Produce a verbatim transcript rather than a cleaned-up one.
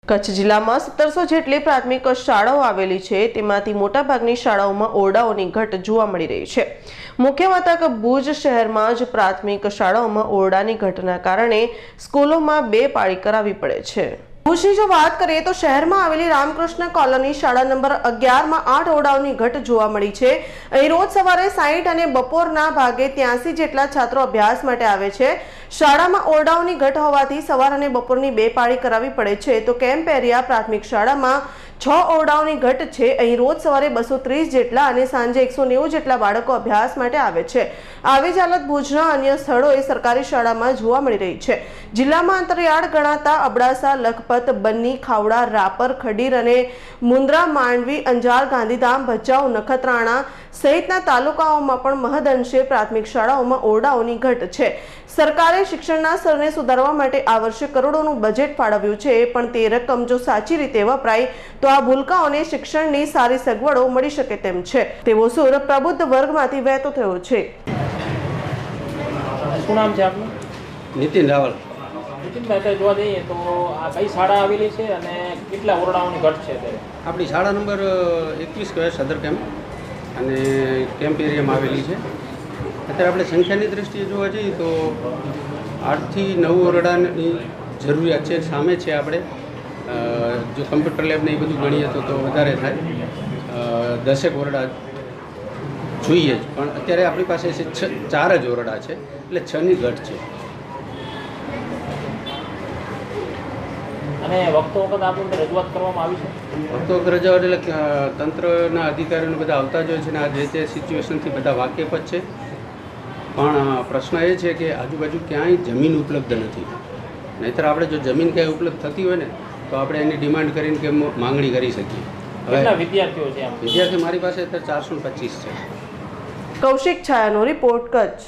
કચ્છ જિલ્લામાં સત્તરસો જેટલી પ્રાથમિક શાળાઓ આવેલી છે, તેમાંથી મોટાભાગની શાળાઓમાં ઓરડાઓની ઘટ જોવા મળી રહી છે। મુખ્ય મથક ભુજ શહેરમાં જ પ્રાથમિક શાળાઓમાં ઓરડાની ઘટના કારણે સ્કૂલોમાં બે પાળી કરાવવી પડે છે। ભુજની જો વાત કરીએ તો શહેરમાં આવેલી રામકૃષ્ણ કોલોની શાળા નંબર અગિયાર માં આઠ ઓરડાઓની ઘટ જોવા મળી છે। અહીં રોજ સવારે સાઠ અને બપોરના ભાગે ત્યાસી જેટલા છાત્રો અભ્યાસ માટે આવે છે। શાળામાં ઓરડાઓની ઘટ હોવાથી સવાર અને બપોરની બે પાળી કરાવવી પડે છે। તો કેમ્પ એરિયા પ્રાથમિક શાળામાં છ ઓરડાઓની ઘટ છે। અહીં રોજ સવારે બસો ત્રીસ જેટલા અને સાંજે એકસો નેવું જેટલા બાળકો અભ્યાસ માટે આવે છે। આવી જ હાલત ભુજના અન્ય સ્થળોએ સરકારી શાળામાં જોવા મળી રહી છે। જિલ્લામાં અંતરિયાળ ગણાતા અબડાસા, લખપત, બન્ની, ખાવડા, રાપર, ખડીર અને મુન્દ્રા, માંડવી, અંજાર, ગાંધીધામ, ભચાઉ, નખત્રાણા સહિતના તાલુકાઓમાં પણ મહદઅંશે પ્રાથમિક શાળાઓમાં ઓરડાઓની ઘટ છે। સરકારે શિક્ષણના સ્તરને સુધારવા માટે આ વર્ષે કરોડોનું બજેટ ફાળવ્યું છે, પણ તે રકમ જો સાચી રીતે વપરાય તો આ ભૂલકાઓને શિક્ષણની સારી સગવડો મળી શકે તેમ છે, તેવો સુર પ્રબુદ્ધ વર્ગમાંથી વહેતો થયો છે। શું નામ છે આપનું? નીતિન રાવલ। નીતિનભાઈ, જોવા જઈએ તો આ કઈ શાળા આવેલી છે અને કેટલા ઓરડાઓની ઘટ છે અત્યારે? આપણી શાળા નંબર એકવીસ કહેવાય, સદર કેમ્પ, અને કેમ્પ એરિયામાં આવેલી છે। અત્યારે આપણે સંખ્યાની દૃષ્ટિએ જોવા જઈએ તો આઠથી નવ ઓરડાની જરૂરિયાત છે। સામે છે આપણે જો કમ્પ્યુટર લેબને એ બધું ગણીએ તો તો વધારે થાય, દસેક ઓરડા જોઈએ જ, પણ અત્યારે આપણી પાસે છે છ ચાર જ ઓરડા છે, એટલે છની ઘટ છે। અને વખતો વખત આપણને રજૂઆત કરવામાં આવી છે? વખતો વખત રજૂઆત એટલે તંત્રના અધિકારીઓને બધા આવતા જ હોય છે ને આ જે તે સિચ્યુએશનથી બધા વાકેફ જ છે, પણ પ્રશ્ન એ છે કે આજુબાજુ ક્યાંય જમીન ઉપલબ્ધ નથી। નહીંતર આપણે જો જમીન ક્યાંય ઉપલબ્ધ થતી હોય ને તો આપણે એની ડિમાન્ડ કરીને કે માંગણી કરી શકીએ। કેટલા વિદ્યાર્થીઓ છે? વિદ્યાર્થી મારી પાસે અત્યારે ચારસો પચીસ છે। કૌશિક છાયાનો રિપોર્ટ, કચ્છ।